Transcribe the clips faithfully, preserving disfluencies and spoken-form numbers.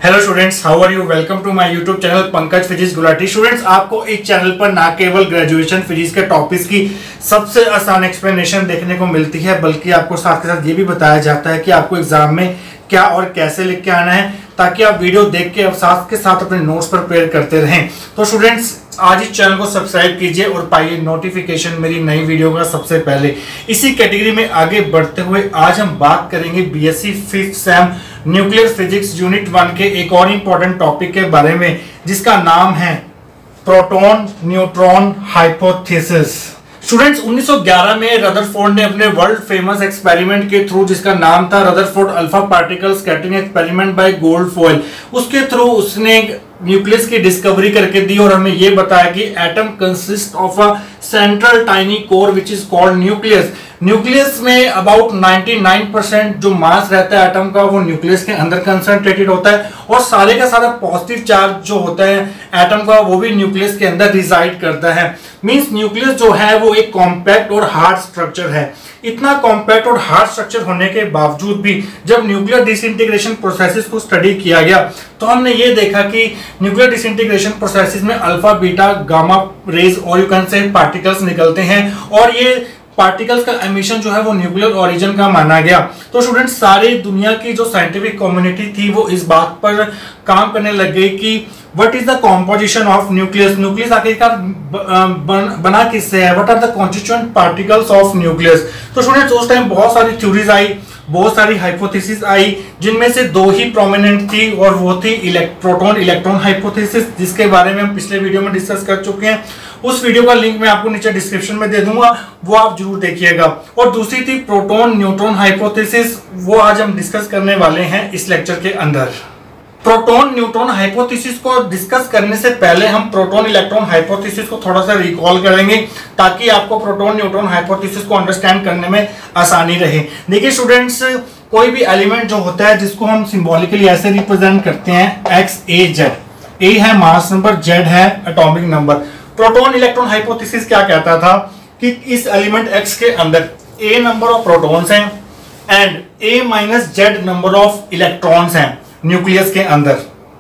Hello students, how are you? Welcome to my YouTube channel Pankaj physics Gulati. Students, आपको इस channel पर ना केवल ग्रेजुएशन फिजिक्स के टॉपिक्स की सबसे आसान एक्सप्लेनेशन देखने को मिलती है, बल्कि आपको साथ के साथ ये भी बताया जाता है कि आपको एग्जाम में क्या और कैसे लिख के आना है, ताकि आप वीडियो देख के साथ के साथ अपने नोट्स पर प्रिपेयर करते रहें। तो स्टूडेंट्स, आज इस चैनल को सब्सक्राइब कीजिए और पाइए नोटिफिकेशन मेरी नई वीडियो का सबसे पहले। इसी कैटेगरी में आगे बढ़ते हुए आज हम बात करेंगे BSc fifth sem nuclear physics unit one के एक और इम्पोर्टेंट टॉपिक के बारे में, जिसका नाम है प्रोटॉन न्यूट्रॉन हाइपोथेसिस। स्टूडेंट्स, उन्नीस सौ ग्यारह में रदरफोर्ड ने अपने वर्ल्ड फेमस एक्सपेरिमेंट के थ्रू, जिसका नाम था Rutherford alpha particle scattering experiment by gold foil, उसके थ्रू उसने न्यूक्लियस की डिस्कवरी करके दी और हमें यह बताया कि atom consist of a central tiny core which is called nucleus. Nucleus में अबाउट निन्यानवे परसेंट जो मास रहता है एटम का, वो न्यूक्लियस के अंदर कंसंट्रेटेड होता है, और सारे का सारा पॉजिटिव चार्ज जो होता है एटम का, वो भी न्यूक्लियस के अंदर रिजाइड करता है। मींस न्यूक्लियस जो है वो एक कॉम्पैक्ट और हार्ड स्ट्रक्चर है। इतना कॉम्पैक्ट और हार्ड स्ट्रक्चर होने के बावजूद भी जब न्यूक्लियर डिसइंटीग्रेशन प्रोसेसेस को स्टडी किया गया, तो हमने ये देखा कि न्यूक्लियर डिसइंटीग्रेशन प्रोसेसेस में अल्फा, बीटा, गामा रेज और यू कैन से पार्टिकल्स निकलते हैं, और ये पार्टिकल्स का एमिशन जो है वो न्यूक्लियर ओरिजिन का माना गया। तो स्टूडेंट, सारी दुनिया की जो साइंटिफिक कम्युनिटी थी वो इस बात पर काम करने लग गई कि what is the composition of nucleus. Nucleus आखिरकार बन, बना किससे है, what are the constituent particles of nucleus. तो स्टूडेंट्स, उस टाइम बहुत सारी थ्योरीज आई, बहुत सारी हाइपोथेसिस आई, जिनमें से दो ही प्रोमिनेंट थी, और वो थी प्रोटॉन इलेक्ट्रॉन हाइपोथेसिस, जिसके बारे में हम पिछले वीडियो में डिस्कस कर चुके हैं। उस वीडियो का लिंक मैं आपको नीचे डिस्क्रिप्शन में दे दूंगा, वो आप जरूर देखिएगा। और दूसरी थी प्रोटॉन न्यूट्रॉन हाइपोथेसिस, वो आज हम डिस्कस करने वाले हैं इस लेक्चर के अंदर। प्रोटॉन न्यूट्रॉन हाइपोथेसिस को डिस्कस करने से पहले हम प्रोटॉन इलेक्ट्रॉन हाइपोथेसिस को थोड़ा सा रिकॉल करेंगे, ताकि आपको प्रोटॉन न्यूट्रॉन हाइपोथेसिस को अंडरस्टैंड करने में आसानी रहे। देखिए स्टूडेंट्स, कोई भी एलिमेंट जो होता है जिसको हम सिंबॉलिकली ऐसे रिप्रेजेंट करते हैं एक्स ए जेड। ए है मास नंबर, जेड है atomic number. Proton electron hypothesis क्या कहता था कि इस एलिमेंट एक्स के अंदर ए नंबर ऑफ प्रोटॉन्स हैं and A minus Z number of electrons हैं न्यूक्लियस के अंदर,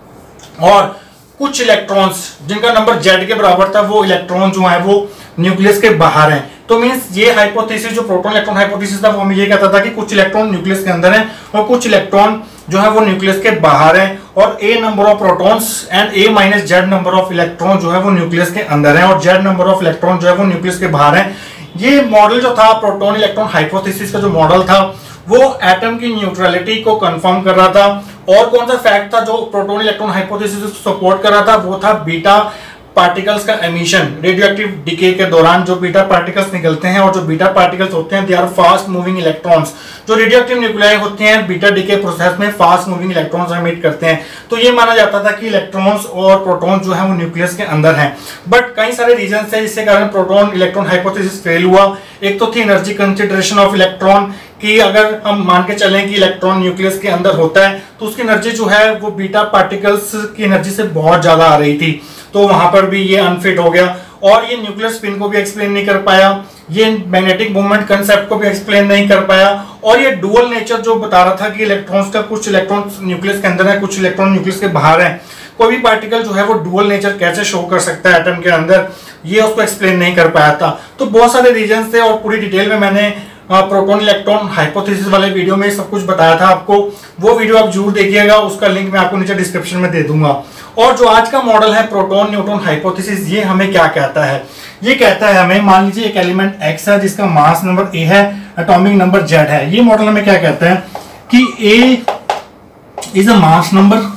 और कुछ इलेक्ट्रॉन्स जिनका नंबर जेड के बराबर था, वो इलेक्ट्रॉन जो है वो न्यूक्लियस के बाहर हैं। तो मींस ये हाइपोथेसिस जो प्रोटॉन इलेक्ट्रॉन हाइपोथेसिस था, वो हमें ये कहता था कि कुछ इलेक्ट्रॉन न्यूक्लियस के अंदर हैं और कुछ इलेक्ट्रॉन जो है वो न्यूक्लियस के बाहर हैं, और A number of protons and A minus Z number of electron जो है वो न्यूक्लियस के अंदर है, और जेड नंबर ऑफ इलेक्ट्रॉन जो है वो न्यूक्लियस के बाहर है। ये मॉडल जो था प्रोटॉन इलेक्ट्रॉन हाइपोथेसिस का, जो मॉडल था वो एटम की न्यूट्रलिटी को कंफर्म कर रहा था। और कौन सा फैक्ट था जो प्रोटॉन इलेक्ट्रॉन हाइपोथेसिस को सपोर्ट कर रहा था, वो था बीटा पार्टिकल्स का एमिशन। रेडियोएक्टिव डिके के दौरान जो बीटा पार्टिकल्स निकलते हैं, और जो बीटा पार्टिकल्स होते हैं they are fast moving electrons. जो रेडियोएक्टिव न्यूक्लियाई होते हैं बीटा डिके प्रोसेस में फास्ट मूविंग इलेक्ट्रॉन्स एमिट करते हैं। तो ये माना जाता था कि इलेक्ट्रॉन्स और प्रोटॉन्स जो है वो न्यूक्लियस के अंदर हैं। बट कई सारे रीजन है जिसके कारण प्रोटॉन इलेक्ट्रॉन हाइपोथेसिस फेल हुआ। एक तो थी एनर्जी कंसिडरेशन ऑफ इलेक्ट्रॉन, कि अगर हम मान के चलें कि इलेक्ट्रॉन न्यूक्लियस के अंदर होता है तो उसकी एनर्जी जो है वो बीटा पार्टिकल्स की एनर्जी से बहुत ज्यादा आ रही थी, तो वहां पर भी ये अनफिट हो गया। और ये न्यूक्लियर स्पिन को भी एक्सप्लेन नहीं कर पाया, ये मैग्नेटिक मूवमेंट कंसेप्ट को भी एक्सप्लेन नहीं कर पाया, और ये डुअल नेचर जो बता रहा था कि इलेक्ट्रॉन्स का कुछ इलेक्ट्रॉन न्यूक्लियस के अंदर है, कुछ इलेक्ट्रॉन न्यूक्लियस के बाहर है, कोई भी पार्टिकल जो है वो डुअल नेचर कैसे शो कर सकता है एटम के अंदर, ये उसको एक्सप्लेन नहीं कर पाया था। तो बहुत सारे रीजन थे, और पूरी डिटेल में मैंने प्रोटॉन इलेक्ट्रॉन हाइपोथेसिस वाले वीडियो में सब कुछ बताया था आपको। वो वीडियो आप जरूर देखिएगा, उसका लिंक मैं आपको नीचे डिस्क्रिप्शन में दे दूंगा। और जो आज का मॉडल है प्रोटॉन न्यूट्रॉन हाइपोथेसिस, ये हमें क्या कहता है? ये कहता है हमें, मान लीजिए एक एलिमेंट एक्स है जिसका मास नंबर ए है, एटॉमिक नंबर जेड है। ये मॉडल हमें क्या कहता है कि A is a mass number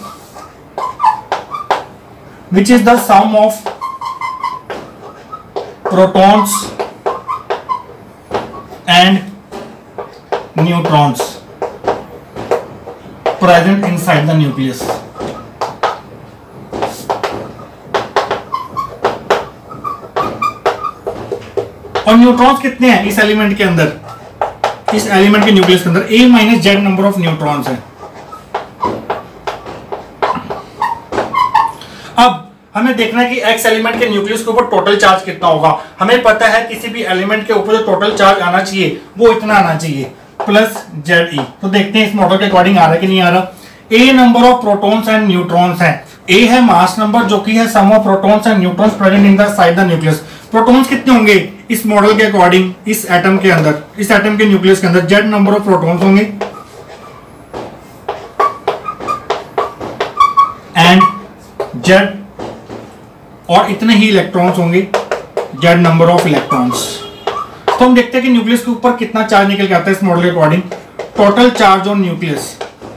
which is the sum of protons and neutrons present inside the nucleus। और न्यूट्रॉन्स कितने हैं इस एलिमेंट के अंदर, इस एलिमेंट के न्यूक्लियस के अंदर A minus Z number of neutrons है। अब हमें देखना है कि एक्स एलिमेंट के न्यूक्लियस के ऊपर टोटल चार्ज कितना होगा। हमें पता है किसी भी एलिमेंट के ऊपर जो टोटल चार्ज आना चाहिए वो इतना आना चाहिए, प्लस जेड ई। तो देखते हैं इस मॉडल के अकॉर्डिंग आ रहा है कि नहीं आ रहा। A number of protons and neutrons है, ए है मास नंबर जो कि है sum of protons and neutrons present in the side the nucleus. Protons कितने होंगे इस मॉडल के अकॉर्डिंग, इस एटम के अंदर, इस एटम के न्यूक्लियस के अंदर जेड नंबर ऑफ प्रोटॉन्स होंगे एंड जेड, और इतने ही इलेक्ट्रॉन्स होंगे, जेड नंबर ऑफ इलेक्ट्रॉन्स। तो हम देखते हैं कि न्यूक्लियस के ऊपर कितना चार्ज निकल के आता है इस मॉडल के according. Total charge on nucleus,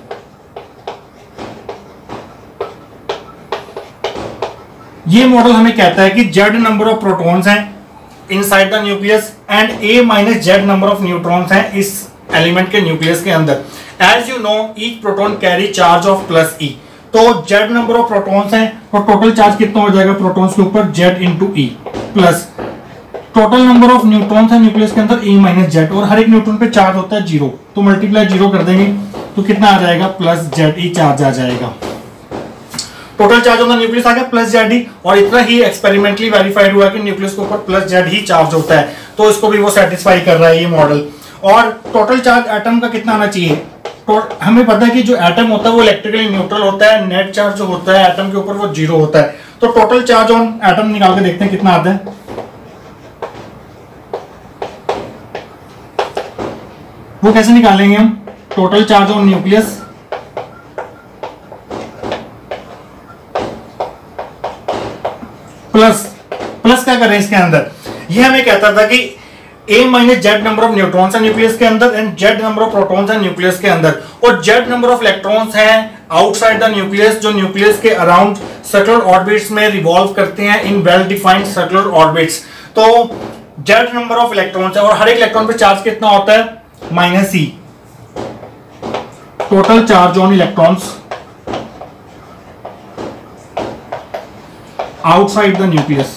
ये मॉडल हमें कहता है कि जेड नंबर ऑफ प्रोटॉन्स हैं inside the nucleus and A minus Z number of neutrons हैं इस एलिमेंट के न्यूक्लियस के अंदर। As you know each proton carry charge of plus e, तो जेड नंबर ऑफ प्रोटॉन्स हैं तो टोटल चार्ज कितना हो जाएगा प्रोटॉन्स के ऊपर, Z into e, plus total number of neutrons है न्यूक्लियस के अंदर ए माइनस जेड, और हर एक न्यूट्रॉन पे चार्ज होता है जीरो, तो मल्टीप्लाई जीरो कर देंगे तो कितना आ जाएगा, प्लस जेड ई चार्ज आ जाएगा। Total charge on the nucleus आ गया प्लस जेड ही, और इतना ही एक्सपेरिमेंटली वेरीफाइड हुआ कि न्यूक्लियस के ऊपर प्लस जेड ही चार्ज होता है, तो इसको भी वो सेटिस्फाई कर रहा है ये मॉडल। और टोटल चार्ज एटम का कितना आना चाहिए, तो हमें पता है कि जो एटम होता है वो इलेक्ट्रिकली न्यूट्रल होता है, नेट चार्ज जो होता है एटम के ऊपर वो जीरो होता है। तो टोटल चार्ज ऑन एटम निकाल के देखते हैं कितना आता है। वो कैसे निकालेंगे हम, total charge on nucleus plus plus क्या कर रहे हैं इसके अंदर, ये हमें कहता था कि A minus Z number of neutrons है न्यूक्लियस के अंदर and Z number of protons है न्यूक्लियस के अंदर, और जेड नंबर ऑफ इलेक्ट्रॉन्स हैं आउटसाइड द न्यूक्लियस जो न्यूक्लियस के अराउंड सर्कुलर ऑर्बिट्स में रिवॉल्व करते हैं in well defined circular orbits. तो जेड नंबर ऑफ इलेक्ट्रॉन्स है और हर एक इलेक्ट्रॉन पे चार्ज कितना होता है, minus e. Total charge on electrons outside the nucleus,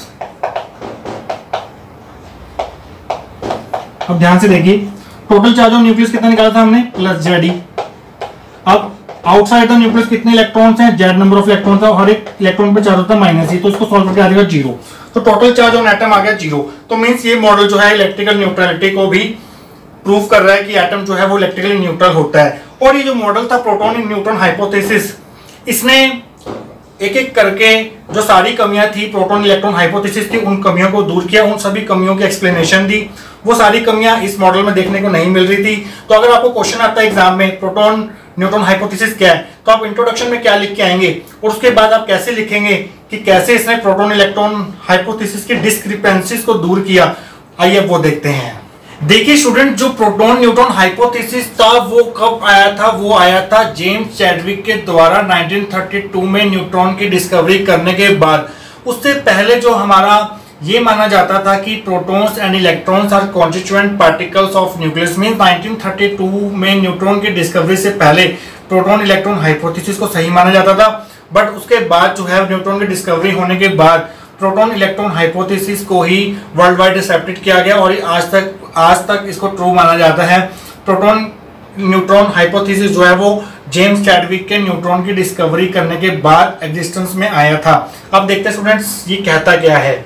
अब ध्यान से देखिए टोटल चार्ज ऑन न्यूक्लियस कितना निकाला था हमने, प्लस जेड ई। अब आउटसाइड द न्यूक्लियस कितने इलेक्ट्रॉन्स हैं, जेड नंबर ऑफ इलेक्ट्रॉन्स है और हर एक इलेक्ट्रॉन पे चार्ज होता है माइनस ई, तो इसको सॉल्व करके आ जाएगा जीरो। तो टोटल चार्ज ऑन एटम आ गया जीरो। तो मींस ये मॉडल जो है इलेक्ट्रिकल न्यूट्रलिटी को भी प्रूव कर रहा है कि एटम जो है वो इलेक्ट्रिकली न्यूट्रल होता है। और ये जो मॉडल था प्रोटॉन इन न्यूट्रॉन हाइपोथेसिस, इसने एक एक करके जो सारी कमियां थी प्रोटॉन इलेक्ट्रॉन हाइपोथेसिस की उन कमियों को दूर किया, उन सभी कमियों की एक्सप्लेनेशन दी। वो सारी कमियां इस मॉडल में देखने को नहीं मिल रही थी। तो अगर आपको क्वेश्चन आता है एग्जाम में प्रोटॉन न्यूट्रॉन हाइपोथेसिस क्या है, तो आप इंट्रोडक्शन में क्या लिख के आएंगे और उसके बाद आप कैसे लिखेंगे कि कैसे इसने प्रोटॉन इलेक्ट्रॉन हाइपोथेसिस की डिस्क्रिपेंसीज को दूर किया, आइए वो देखते हैं। देखिए स्टूडेंट, जो प्रोटॉन न्यूट्रॉन हाइपोथेसिस था वो कब आया था, वो आया था जेम्स चैडविक के द्वारा नाइनटीन थर्टी टू में न्यूट्रॉन की डिस्कवरी करने के बाद। उससे पहले जो हमारा ये माना जाता था कि protons and electrons are constituent particles of nucleus, means nineteen thirty two में न्यूट्रॉन की डिस्कवरी से पहले प्रोटॉन इलेक्ट्रॉन हाइपोथेसिस को सही माना जाता था। बट उसके बाद जो है न्यूट्रॉन की डिस्कवरी होने के बाद प्रोटॉन इलेक्ट्रॉन हाइपोथेसिस को ही वर्ल्ड वाइड एक्सेप्टेड किया गया और आज तक आज तक इसको ट्रू माना जाता है। प्रोटॉन न्यूट्रॉन हाइपोथेसिस जो है वो जेम्स चैडविक के न्यूट्रॉन की डिस्कवरी करने के बाद एग्जिस्टेंस में आया था। अब देखते हैं स्टूडेंट्स ये कहता क्या है।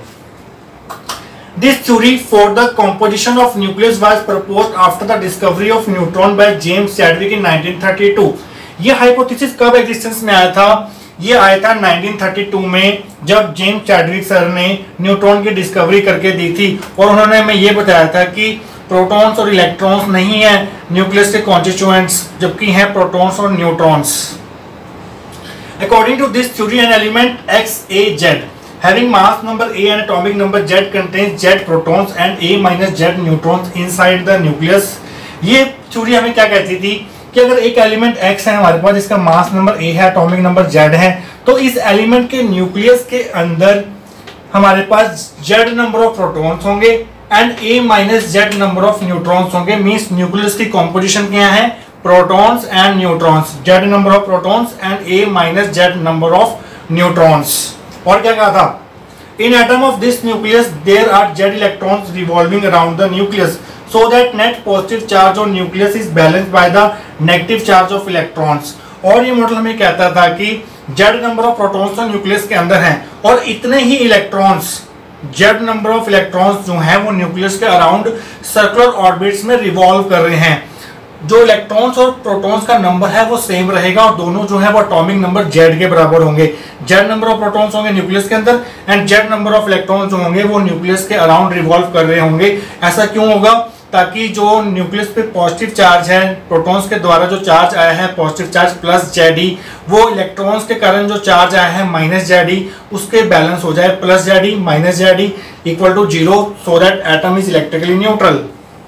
This theory for the composition of nucleus was proposed after the discovery of neutron by James Chadwick in nineteen thirty two. ये हाइपोथेसिस कब एग्जिस्टेंस में आया था? ये आया था नाइनटीन थर्टी टू में, जब जेम्स चैडविक सर ने न्यूट्रॉन की डिस्कवरी करके दी थी और उन्होंने हमें ये बताया था कि प्रोटॉन्स और इलेक्ट्रॉन्स नहीं है न्यूक्लियस के कॉन्स्टिट्यूएंट्स, जबकि हैं प्रोटॉन्स और neutrons. According to this theory, an element X A Z having mass number A and atomic number Z contains Z protons and A minus Z neutrons inside the nucleus। ये theory हमें क्या कहती थी कि अगर एक element X है हमारे पास जिसका मास नंबर A है, एटॉमिक नंबर Z है, तो इस एलिमेंट के न्यूक्लियस के अंदर हमारे पास Z नंबर ऑफ प्रोटॉन्स होंगे and A minus Z number of neutrons होंगे। मींस न्यूक्लियस की कॉम्पोजिशन क्या है, protons and neutrons, Z number of protons and A minus Z number of neutrons. और क्या कहा था, in atom of this nucleus there are Z electrons revolving around the nucleus so that net positive charge on nucleus is balanced by the negative charge of electrons। और ये model हमें कहता था कि Z नंबर ऑफ प्रोटॉन्स तो nucleus के अंदर हैं और इतने ही electrons, Z number of electrons जो हैं वो न्यूक्लियस के अराउंड सर्कुलर ऑर्बिट्स में रिवॉल्व कर रहे हैं। जो इलेक्ट्रॉन्स और प्रोटॉन्स का नंबर है वो सेम रहेगा और दोनों जो है वो एटॉमिक नंबर जेड के बराबर होंगे। जेड नंबर ऑफ प्रोटॉन्स होंगे न्यूक्लियस के अंदर and Z number of electrons जो होंगे वो न्यूक्लियस के अराउंड रिवॉल्व कर रहे होंगे। ऐसा क्यों होगा? ताकि जो न्यूक्लियस पे पॉजिटिव चार्ज है, प्रोटॉन्स के द्वारा जो चार्ज आया है पॉजिटिव चार्ज प्लस जेडी, वो इलेक्ट्रॉन्स के कारण जो चार्ज आया है माइनस जेडी, उसके बैलेंस हो जाए plus Z e minus Z e equal to zero, so that atom is electrically neutral.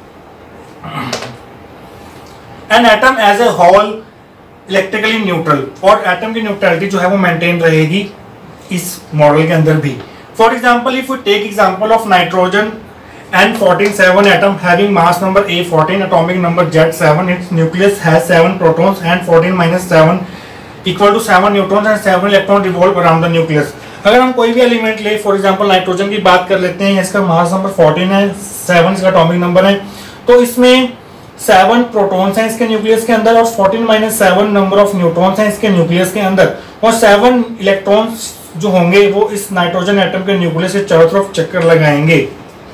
An atom as a whole electrically neutral, और एटम की न्यूट्रलिटी जो है वो मेंटेन रहेगी इस मॉडल के अंदर भी। For example if we take example of nitrogen N fourteen seven atom having mass number A fourteen, atomic number Z seven, its nucleus has seven protons and fourteen minus seven equal to seven neutrons and seven electrons revolve around the nucleus। अगर हम कोई भी element ले, for example nitrogen की बात कर लेते हैं, इसका मास नंबर फोर्टीन है, सेवन इसका एटॉमिक नंबर है, तो इसमें सेवन प्रोटॉन्स हैं इसके न्यूक्लियस के अंदर और fourteen minus seven number of neutrons हैं इसके न्यूक्लियस के अंदर, और सेवन इलेक्ट्रॉन्स जो होंगे वो इस नाइट्रोजन एटम के न्यूक्लियस से चारों तरफ चक्कर लगाएंगे।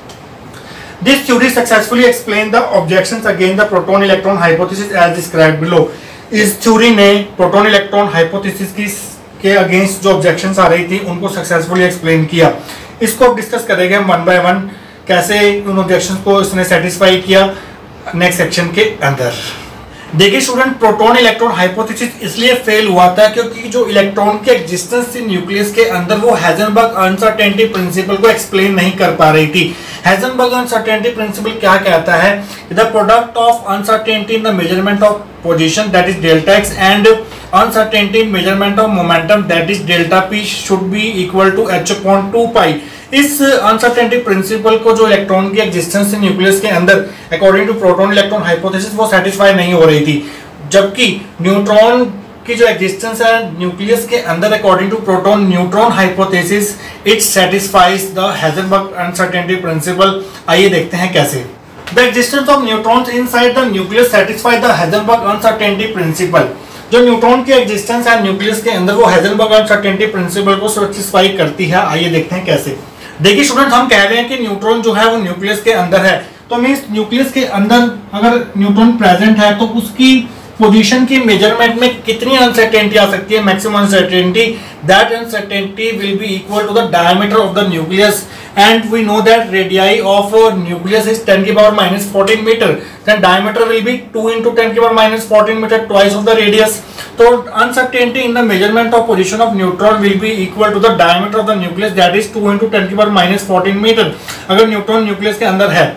This theory successfully explained the objections against the proton-electron hypothesis as described below। इस थ्योरी ने प्रोटॉन इलेक्ट्रॉन हाइपोथेसिस की के अगेंस्ट जो ऑब्जेक्शंस आ रही थी उनको सक्सेसफुली एक्सप्लेन किया। इसको अब डिस्कस करेंगे हम वन बाय वन, कैसे उन ऑब्जेक्शंस को इसने सेटिस्फाई किया नेक्स्ट सेक्शन के अंदर। देखिए स्टूडेंट, प्रोटॉन इलेक्ट्रॉन हाइपोथेसिस इसलिए फेल हुआ था क्योंकि जो इलेक्ट्रॉन के एग्जिस्टेंस थी न्यूक्लियस के अंदर वो हाइजेनबर्ग अनसर्टेनिटी प्रिंसिपल को एक्सप्लेन नहीं कर पा रही थी। हाइजेनबर्ग अनसर्टेनिटी प्रिंसिपल क्या कहता है? The product of uncertainty in the measurement of position that is delta x and uncertainty in measurement of momentum that is delta p should be equal to h upon two pi. इस uncertainty principle को जो electron की existence है nucleus के अंदर according to proton electron hypothesis वो satisfy नहीं हो रही थी, जबकि न्यूट्रॉन की जो एग्जिस्टेंस है न्यूक्लियस के अंदर according to proton neutron hypothesis it satisfies the Heisenberg uncertainty principle. आइए देखते हैं कैसे। The existence of neutrons inside the nucleus satisfy the Heisenberg uncertainty principle. जो न्यूट्रॉन की एग्जिस्टेंस है न्यूक्लियस के अंदर वो हाइजेनबर्ग अनसर्टेनिटी प्रिंसिपल को सेटिस्फाई करती है। आइए देखते हैं कैसे। देखिए स्टूडेंट, हम कह रहे हैं कि न्यूट्रॉन जो है वो न्यूक्लियस के अंदर है, तो मींस न्यूक्लियस के अंदर अगर न्यूट्रॉन प्रेजेंट है तो उसकी पोजीशन की मेजरमेंट में कितनी अनसर्टेनिटी आ सकती है? Maximum uncertainty. That uncertainty will be equal to the diameter of the nucleus and we know that radii of nucleus is ten की power minus fourteen metre, then diameter will be two into ten की power minus fourteen metre, twice of the radius. तो uncertainty in the measurement of position of neutron will be equal to the diameter of the nucleus that is two into ten की power minus fourteen metre, अगर neutron nucleus के अंदर है।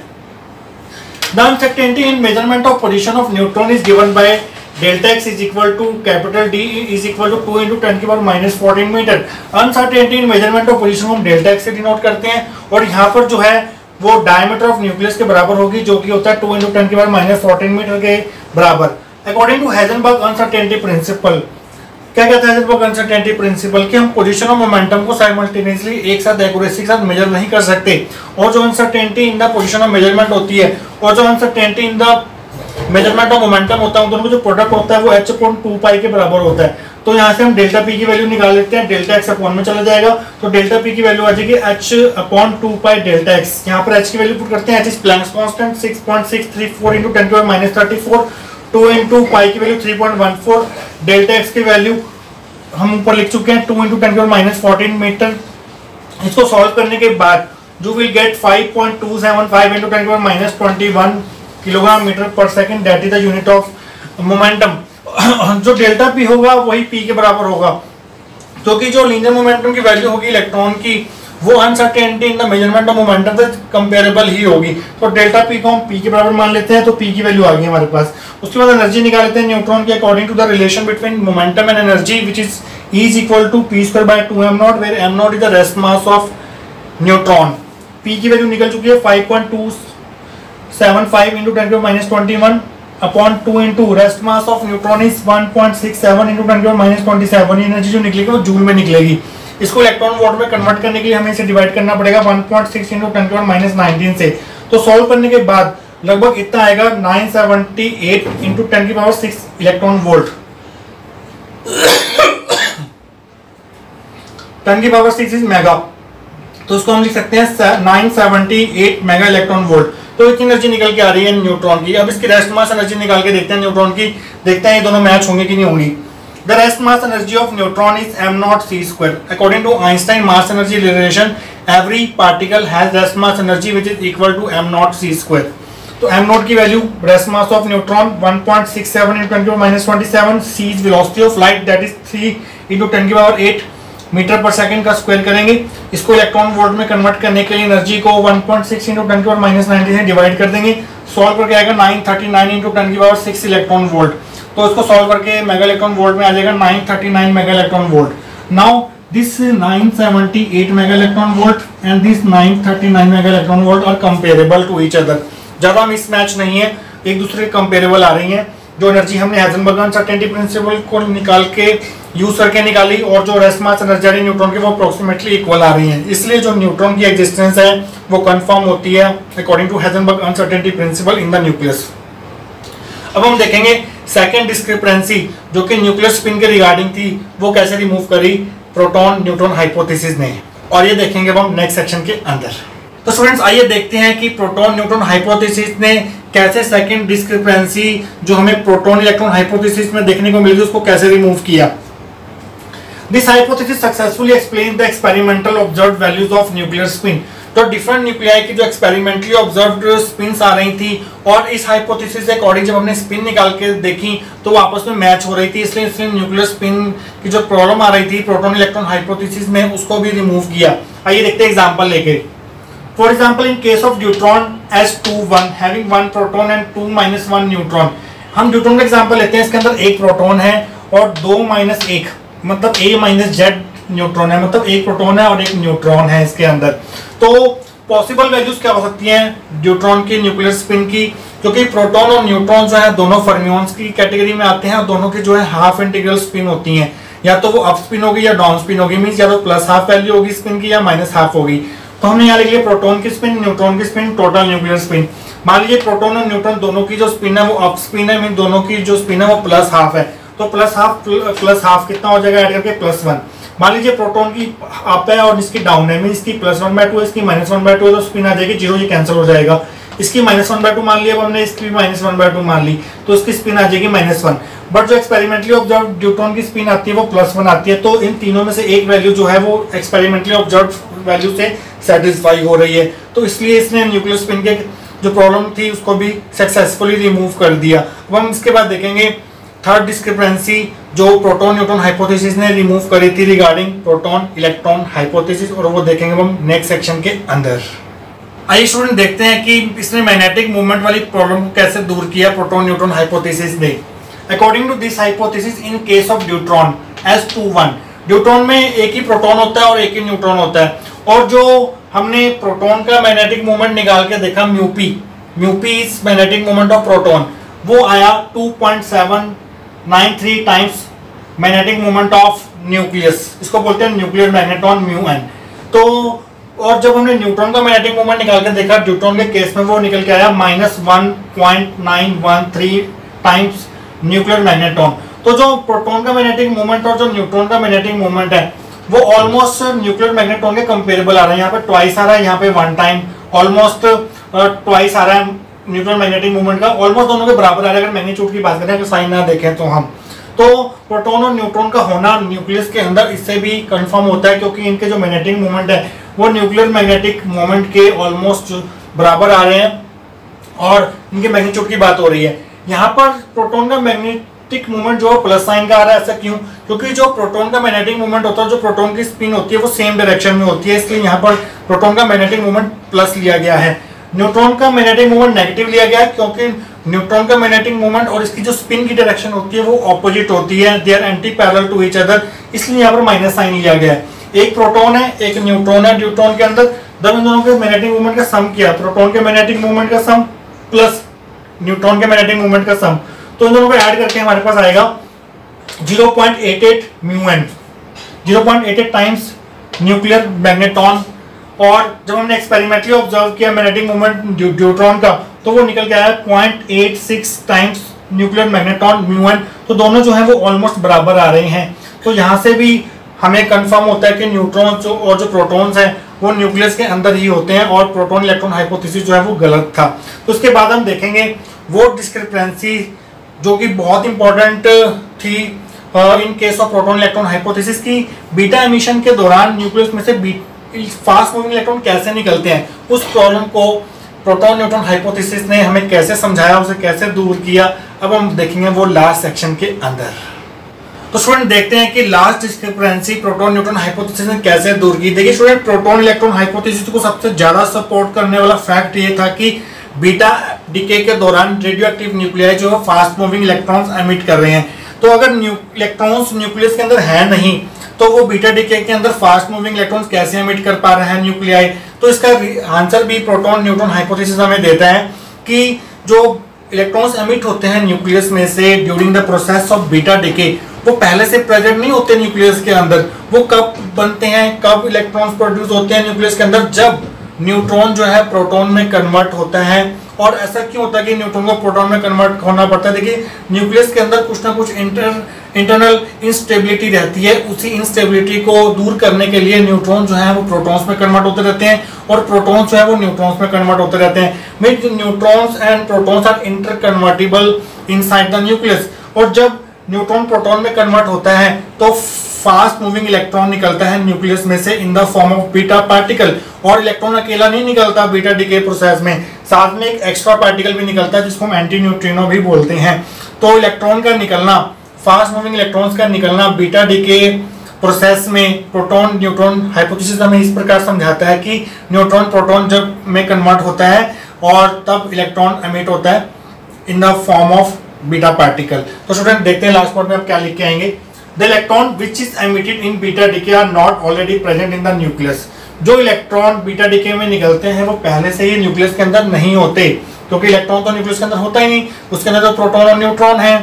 The uncertainty in measurement of position of neutron is given by delta x is equal to capital D is equal to two into ten की power minus fourteen metre. Uncertainty in measurement of position हम delta x से denote करते हैं और यहाँ पर जो है वो डायमीटर ऑफ न्यूक्लियस के बराबर होगी जो कि होता है टू into टेन की पावर माइनस फोर्टीन मीटर के बराबर। According to Heisenberg uncertainty principle, क्या कहता है हाइजेनबर्ग अनसर्टेनिटी प्रिंसिपल कि हम पोजीशन और मोमेंटम को साइमल्टेनियसली एक साथ एक्यूरेसी के साथ मेजर नहीं कर सकते, और जो uncertainty in the position of measurement होती है और जो uncertainty in the measurement of momentum होता है, दोनों का जो प्रोडक्ट होता है वो एच अपॉन टू पाई के बराबर होता है। तो यहाँ से हम डेल्टा पी की वैल्यू निकाल लेते हैं, डेल्टा एक्स अपॉन में चला जाएगा, तो डेल्टा पी की वैल्यू आ जाएगी H upon two pi delta X. यहाँ पर एच की वैल्यू पुट करते हैं, H is Planck's constant six point six three four into ten की power minus thirty four, two into pi की value three point one four, delta X की value हम ऊपर लिख चुके हैं टू into टेन की पावर माइनस फोर्टीन मीटर। इसको सॉल्व करने के बाद जो will get five point two seven five into ten की power minus twenty one kilogram metre पर second, that is the unit of momentum. जो डेल्टा पी होगा वही पी के बराबर होगा, क्योंकि जो लीनियर मोमेंटम की वैल्यू होगी इलेक्ट्रॉन की वो uncertainty in the measurement of momentum से कंपेरेबल ही होगी। तो डेल्टा पी को हम पी के बराबर मान लेते हैं, तो पी की वैल्यू आ गई हमारे पास। उसके बाद एनर्जी निकाल लेते हैं न्यूट्रॉन की according to the relation between momentum and energy which is E is equal to p square by two m naught, where m naught is the rest mass of neutron। p की value निकल चुकी है five point two seven five into ten की power minus twenty one upon two into rest mass of neutron is one point six seven into ten की power minus twenty seven. Energy जो निकलेगी वो joule में निकलेगी। इसको electron volt में convert करने के लिए हमें इसे डिवाइड करना पड़ेगा one point six into ten की पावर माइनस नाइनटीन से। तो सॉल्व करने के बाद लगभग इतना आएगा nine seventy eight into ten की power six electron volt. Ten की पावर सिक्स इज मेगा, तो उसको हम लिख सकते हैं nine seventy eight mega electron volt. तो इतनी एनर्जी निकल के आ रही है न्यूट्रॉन की। अब इसकी रेस्ट मास एनर्जी निकाल के देखते हैं न्यूट्रॉन की, देखते हैं ये दोनों मैच होंगे कि नहीं होंगी। The rest mass energy of neutron is m naught c square. According to Einstein mass energy relation, every particle has rest mass energy which is equal to m naught c square. तो m naught की value rest mass of neutron one point six seven into ten to the minus twenty-seven, c is velocity of light that is three into ten to the power eight metre पर second का square करेंगे। इसको electron volt में convert करने के लिए energy को one point six into ten to the power minus nineteen से डिवाइड कर देंगे। सॉल्व करके आएगा nine thirty-nine into ten to the power six electron volt. तो इसको सॉल्व करके मेगा इलेक्ट्रॉन वोल्ट में आ जाएगा nine thirty-nine mega electron volt. Now this nine seventy-eight mega electron volt and this nine thirty-nine mega electron volt are comparable to each other. ज्यादा mismatch नहीं है, एक दूसरे के कंपेरेबल आ रही हैं। जो एनर्जी हमने हाइजेनबर्ग अनसर्टेनिटी प्रिंसिपल को निकाल के यूज करके निकाली और जो रेस्ट मास एनर्जी आ रही है न्यूट्रॉन की वो अप्रोक्सीमेटली इक्वल आ रही है, इसलिए जो न्यूट्रॉन की एग्जिस्टेंस है वो कंफर्म होती है according to Heisenberg uncertainty principle in the nucleus. अब हम देखेंगे सेकंड डिस्क्रिपेंसी जो कि न्यूक्लियर स्पिन के रिगार्डिंग थी, वो कैसे रिमूव करी प्रोटॉन न्यूट्रॉन हाइपोथेसिस ने, और ये देखेंगे अब हम नेक्स्ट सेक्शन के अंदर। तो स्टूडेंट्स आइए देखते हैं कि प्रोटॉन न्यूट्रॉन हाइपोथेसिस ने कैसे सेकंड डिस्क्रिपेंसी जो हमें प्रोटॉन इलेक्ट्रॉन हाइपोथेसिस में देखने को मिली थी उसको कैसे रिमूव किया। This hypothesis successfully explain the experimental observed values of nuclear spin. तो डिफरेंट न्यूक्लियाई की जो एक्सपेरिमेंटली ऑब्जर्व्ड स्पिन्स आ रही थी और इस हाइपोथेसिस के अकॉर्डिंग जब हमने स्पिन निकाल के देखी तो वो आपस में मैच हो रही थी, इसलिए इसलिए न्यूक्लियर स्पिन की जो प्रॉब्लम आ रही थी प्रोटॉन इलेक्ट्रॉन हाइपोथेसिस में उसको भी रिमूव किया। आइए देखते हैं एग्जांपल लेके। For example, in case of neutron S twenty-one having one proton and two minus one neutron, हम न्यूट्रॉन का एग्जांपल लेते हैं। इसके अंदर एक प्रोटॉन है और दो माइनस एक मतलब A माइनस जेड न्यूट्रॉन है, मतलब एक प्रोटॉन है और एक न्यूट्रॉन है इसके अंदर। तो पॉसिबल वैल्यूज क्या हो सकती हैं न्यूट्रॉन की न्यूक्लियर स्पिन की, क्योंकि प्रोटॉन और न्यूट्रॉन जो है दोनों फर्मियंस की कैटेगरी में आते हैं और दोनों की जो है हाफ इंटीग्रल स्पिन होती हैं, या तो वो अप स्पिन होगी या डाउन स्पिन होगी, मींस या तो प्लस हाफ वैल्यू होगी स्पिन की या माइनस हाफ होगी। तो हमने यहाँ लिख लिया प्रोटॉन की स्पिन, न्यूट्रॉन की स्पिन, टोटल न्यूक्लियर स्पिन। मान लीजिए प्रोटॉन और न्यूट्रॉन दोनों की जो स्पिन है वो अप स्पिन है, मीन दोनों की जो स्पिन है वो प्लस हाफ है। तो प्लस हाफ प्लस हाफ कितना हो जाएगा ऐड करके प्लस वन। मान लीजिए प्रोटॉन की अप है और इसकी डाउन है, मीन इसकी प्लस वन बाय टू है, इसकी माइनस वन बाय टू है, तो स्पिन आ जाएगी जीरो, ये कैंसिल हो जाएगा। इसकी माइनस वन बाय टू मान लिया, अब हमने इसकी माइनस वन बाय टू मान ली तो इसकी स्पिन आ जाएगी माइनस वन। बट जो एक्सपेरिमेंटली ऑब्जर्व न्यूट्रॉन की स्पिन आती है वो प्लस वन आती है। तो इन तीनों में से एक वैल्यू जो है वो एक्सपेरिमेंटली ऑब्जर्व वैल्यू से सेटिस्फाई हो रही है, तो इसलिए इसने न्यूक्लियर स्पिन के जो प्रॉब्लम थी उसको भी सक्सेसफुली रिमूव कर दिया। अब हम इसके बाद देखेंगे थर्ड डिस्क्रिपेंसी जो प्रोटॉन न्यूट्रॉन हाइपोथेसिस ने रिमूव करी थी रिगार्डिंग प्रोटॉन इलेक्ट्रॉन हाइपोथेसिस, और वो देखेंगे हम नेक्स्ट सेक्शन के अंदर। आइए स्टूडेंट देखते हैं कि इसने मैग्नेटिक मूवमेंट वाली प्रॉब्लम को कैसे दूर किया प्रोटॉन न्यूट्रॉन हाइपोथेसिस ने। According to this hypothesis in case of neutron S twenty-one, neutron में एक ही प्रोटॉन होता है और एक ही न्यूट्रॉन होता है, और जो हमने प्रोटॉन का मैग्नेटिक मूवमेंट निकाल के देखा mu p, mu p is magnetic movement of proton, वो आया two point seven nine three times magnetic movement of nucleus, इसको बोलते हैं न्यूक्लियर मैग्नेटॉन म्यू एन। तो और जब हमने न्यूट्रॉन का मैग्नेटिक मूवमेंट निकाल के देखा न्यूट्रॉन के केस में वो निकल के आया minus one point nine one three times nuclear magneton. तो जो प्रोटॉन का मैग्नेटिक मूवमेंट और जो न्यूट्रॉन का मैग्नेटिक मूवमेंट है वो ऑलमोस्ट न्यूक्लियर मैग्नेटॉन के कंपेरेबल आ रहा है। यहाँ पे ट्वाइस आ रहा है, यहाँ पे वन टाइम, ऑलमोस्ट ट्वाइस आ रहा है न्यूक्लियर मैग्नेटिक मूवमेंट का, ऑलमोस्ट दोनों के बराबर आ रहा है अगर मैग्नीट्यूड की बात करें, अगर साइन ना देखें तो हम। तो प्रोटॉन और न्यूट्रॉन का होना न्यूक्लियस के अंदर इससे भी कंफर्म होता है क्योंकि इनके जो मैग्नेटिक मूवमेंट है वो न्यूक्लियर मैग्नेटिक मोमेंट के ऑलमोस्ट बराबर आ रहे हैं और इनके मैग्नीट्यूड की बात हो रही है। यहाँ पर प्रोटॉन का मैग्नेटिक मूवमेंट जो प्लस साइन का आ रहा है, ऐसा क्यों? क्योंकि जो प्रोटॉन का मैग्नेटिक मूवमेंट होता है, जो प्रोटॉन की स्पिन होती है वो सेम डायरेक्शन में होती है, इसलिए यहाँ पर प्रोटॉन का मैग्नेटिक मूवमेंट प्लस लिया गया है। न्यूट्रॉन का मैग्नेटिक मूवमेंट नेगेटिव लिया गया है क्योंकि न्यूट्रॉन का मैग्नेटिक मूवमेंट और इसकी जो स्पिन की डायरेक्शन होती है वो ऑपोजिट होती है, they are anti parallel to each other, इसलिए यहाँ पर माइनस साइन लिया गया है। एक प्रोटॉन है एक न्यूट्रॉन है, न्यूट्रॉन के अंदर जब इन दोनों के मैग्नेटिक मूवमेंट का सम किया, प्रोटॉन के मैग्नेटिक मूवमेंट का सम प्लस न्यूट्रॉन के मैग्नेटिक मूवमेंट का सम, तो इन दोनों को ऐड करके हमारे पास आएगा zero point eight eight mu N, zero point eight eight times nuclear magneton. और जब हमने एक्सपेरिमेंटली ऑब्जर्व किया मैग्नेटिक मूवमेंट न्यूट्रॉन का तो वो निकल के आया point eight six times nuclear magneton mu N. तो दोनों जो है वो ऑलमोस्ट बराबर आ रहे हैं। तो यहाँ से भी हमें कंफर्म होता है कि न्यूट्रॉन जो और जो प्रोटॉन्स हैं वो न्यूक्लियस के अंदर ही होते हैं और प्रोटॉन इलेक्ट्रॉन हाइपोथेसिस जो है वो गलत था। तो उसके बाद हम देखेंगे वो डिस्क्रिपेंसी जो कि बहुत इंपॉर्टेंट थी in case of proton electron hypothesis की, बीटा एमिशन के दौरान न्यूक्लियस में से फास्ट मूविंग इलेक्ट्रॉन कैसे निकलते हैं। उस प्रॉब्लम को प्रोटॉन न्यूट्रॉन हाइपोथेसिस ने हमें कैसे समझाया, उसे कैसे दूर किया, अब हम देखेंगे वो लास्ट सेक्शन के अंदर। तो स्टूडेंट देखते हैं कि last discrepancy proton neutron hypothesis ने कैसे दूर की। देखिए स्टूडेंट, प्रोटॉन इलेक्ट्रॉन हाइपोथेसिस को सबसे ज्यादा सपोर्ट करने वाला फैक्ट ये था कि बीटा डीके के दौरान रेडियो एक्टिव न्यूक्लियाई जो फास्ट मूविंग इलेक्ट्रॉन्स एमिट कर रहे हैं। तो अगर इलेक्ट्रॉन्स न्यूक्लियस के अंदर है नहीं तो वो बीटा डीके के अंदर फास्ट मूविंग इलेक्ट्रॉन्स कैसे एमिट कर पा रहे हैं न्यूक्लियाई। तो इसका आंसर भी प्रोटॉन न्यूट्रॉन हाइपोथेसिस हमें देता है कि जो इलेक्ट्रॉन्स एमिट होते हैं न्यूक्लियस में से during the process of beta decay, वो पहले से प्रेजेंट नहीं होते न्यूक्लियस के अंदर। वो कब बनते हैं, कब इलेक्ट्रॉन्स प्रोड्यूस होते हैं न्यूक्लियस के अंदर, जब न्यूट्रॉन जो है प्रोटॉन में कन्वर्ट होता है। और ऐसा क्यों होता है कि न्यूट्रॉन को प्रोटॉन में कन्वर्ट होना पड़ता है? देखिए न्यूक्लियस के अंदर कुछ ना कुछ इंटर इंटरनल इंस्टेबिलिटी रहती है। उसी इंस्टेबिलिटी को दूर करने के लिए न्यूट्रॉन जो है वो प्रोटॉन्स में कन्वर्ट होते रहते हैं और प्रोटॉन्स जो है वो न्यूट्रॉन्स में कन्वर्ट होते रहते हैं। Means neutrons and protons are interconvertible inside the nucleus. और जब न्यूट्रॉन प्रोटॉन में कन्वर्ट होता है तो फास्ट मूविंग इलेक्ट्रॉन निकलता है न्यूक्लियस में से in the form of beta particle. और इलेक्ट्रॉन अकेला नहीं निकलता बीटा डीके प्रोसेस में, साथ में एक एक्स्ट्रा पार्टिकल भी निकलता है जिसको हम एंटी न्यूट्रिनो भी बोलते हैं। तो इलेक्ट्रॉन का निकलना, फास्ट मूविंग इलेक्ट्रॉन्स का निकलना बीटा डीके प्रोसेस में प्रोटॉन न्यूट्रॉन हाइपोथेसिस हमें इस प्रकार समझाता है कि न्यूट्रॉन प्रोटॉन जब में कन्वर्ट होता है और तब इलेक्ट्रॉन एमिट होता है in the form of beta particle. तो स्टूडेंट देखते हैं लास्ट पार्ट में आप क्या लिख के आएंगे। The electron which is emitted in beta decay are not already present in the nucleus। जो इलेक्ट्रॉन बीटा डीके में निकलते हैं वो पहले से ही न्यूक्लियस के अंदर नहीं होते, क्योंकि इलेक्ट्रॉन तो न्यूक्लियस के अंदर होता ही नहीं, उसके अंदर तो प्रोटॉन और न्यूट्रॉन है।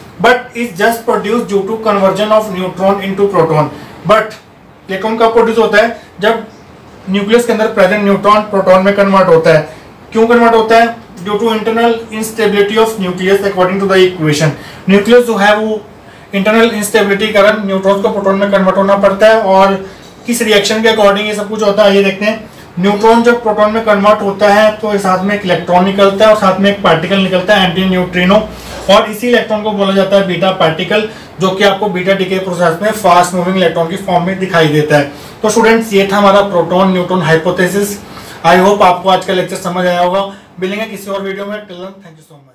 But is just produce due to conversion of neutron into proton. But electron कब प्रोड्यूस होता है? जब न्यूक्लियस के अंदर प्रेजेंट न्यूट्रॉन प्रोटॉन में कन्वर्ट होता है। क्यों कन्वर्ट होता है? Due to internal instability of nucleus according to the equation. Nucleus जो है वो इंटरनल इंस्टेबिलिटी के कारण न्यूट्रॉन्स को प्रोटॉन में कन्वर्ट होना पड़ता है। और किस रिएक्शन के अकॉर्डिंग ये सब कुछ होता है ये देखते हैं। न्यूट्रॉन जब प्रोटॉन में कन्वर्ट होता है तो साथ में एक इलेक्ट्रॉन निकलता है और साथ में एक पार्टिकल निकलता है एंटी न्यूट्रिनो, और इसी इलेक्ट्रॉन को बोला जाता है बीटा पार्टिकल, जो कि आपको बीटा डीके प्रोसेस में फास्ट मूविंग इलेक्ट्रॉन की फॉर्म में दिखाई देता है। तो स्टूडेंट्स ये था हमारा proton neutron hypothesis. I hope आपको आज का लेक्चर समझ आया होगा। मिलेंगे किसी और वीडियो में। Till then thank you so much.